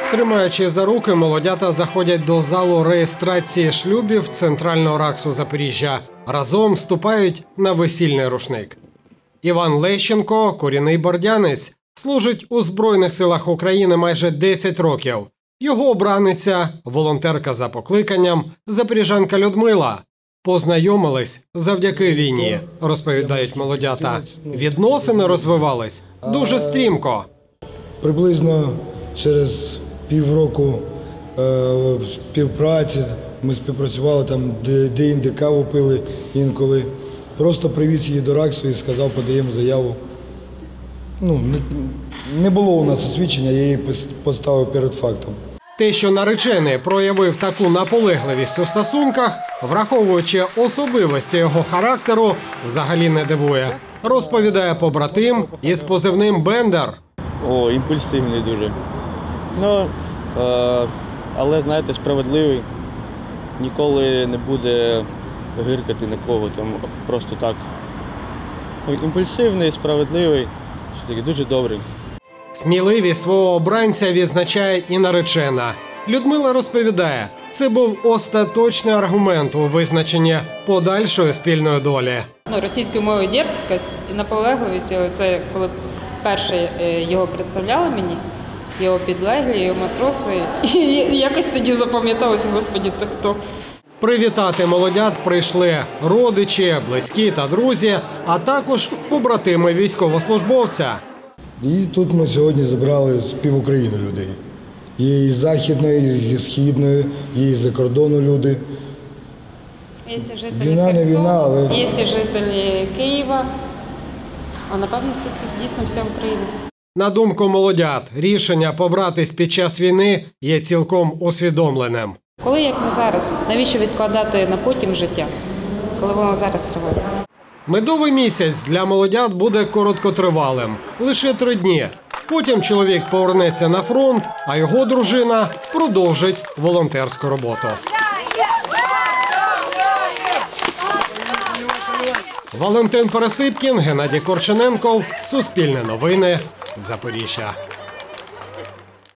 Тримаючи за руки, молодята заходять до залу реєстрації шлюбів Центрального РАКСу Запоріжжя. Разом вступають на весільний рушник. Іван Лещенко – корінний бордянець. Служить у Збройних силах України майже 10 років. Його обраниця – волонтерка за покликанням, запоріжанка Людмила. Познайомились завдяки війні, розповідають молодята. Відносини розвивались дуже стрімко. Приблизно через півроку співпраці ми співпрацювали, там де-інде каву пили інколи. Просто привіз її до РАКСу і сказав, подаємо заяву. Не було у нас освідчення, я її поставив перед фактом. Те, що наречений проявив таку наполегливість у стосунках, враховуючи особливості його характеру, взагалі не дивує. Розповідає побратим із позивним «Бендер». Імпульсивний дуже. Але, знаєте, справедливий. Ніколи не буде гиркати нікого, там просто так. Імпульсивний, справедливий, дуже добрий. Сміливість свого обранця відзначає і наречена. Людмила розповідає, це був остаточний аргумент у визначенні подальшої спільної долі. Російською мовою дерзкость і наполегливість, це коли перше його представляли мені, його підлеглі, його матроси, і якось тоді запам'яталося, Господи, це хто? Привітати молодят прийшли родичі, близькі та друзі, а також побратими військовослужбовця. І тут ми сьогодні зібрали з пів України людей. Є із Західної, і зі Східної, є із-за кордону люди. Є жителі війна, не війна, але... Є жителі Києва, а напевно тут дійсно вся Україна. На думку молодят, рішення побратись під час війни є цілком усвідомленим. Коли, як не зараз, навіщо відкладати на потім життя, коли воно зараз триває? Медовий місяць для молодят буде короткотривалим – лише 3 дні. Потім чоловік повернеться на фронт, а його дружина продовжить волонтерську роботу. Валентин Пересипкін, Геннадій Корчененков, Суспільне новини, Запоріжжя.